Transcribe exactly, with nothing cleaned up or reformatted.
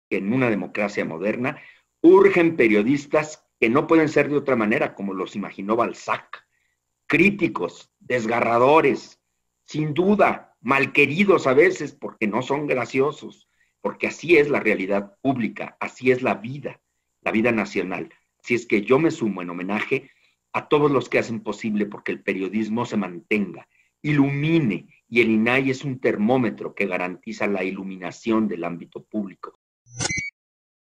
que en una democracia moderna urgen periodistas que no pueden ser de otra manera, como los imaginó Balzac, críticos, desgarradores, sin duda, malqueridos a veces porque no son graciosos, porque así es la realidad pública, así es la vida, la vida nacional. Así es que yo me sumo en homenaje a todos los que hacen posible porque el periodismo se mantenga, ilumine, y el INAI es un termómetro que garantiza la iluminación del ámbito público.